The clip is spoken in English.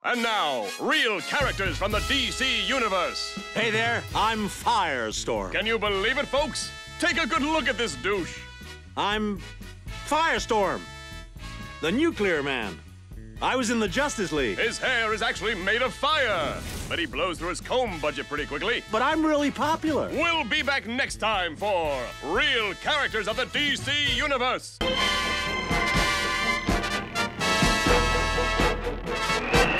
And now, real characters from the DC Universe. Hey there, I'm Firestorm. Can you believe it, folks? Take a good look at this douche. I'm Firestorm, the nuclear man. I was in the Justice League. His hair is actually made of fire, but he blows through his comb budget pretty quickly. But I'm really popular. We'll be back next time for Real Characters of the DC Universe.